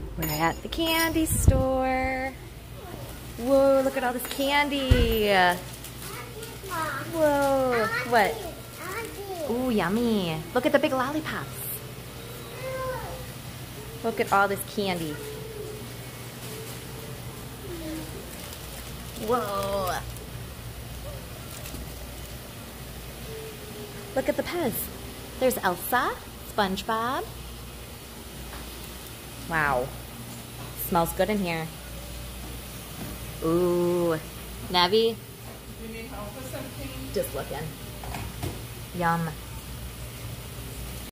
We're at the candy store. Whoa, look at all this candy. Whoa, what? Ooh, yummy. Look at the big lollipops. Look at all this candy. Whoa. Look at the Pez. There's Elsa, SpongeBob. Wow. Smells good in here. Ooh. Navi? You need help with something? Just looking. Yum.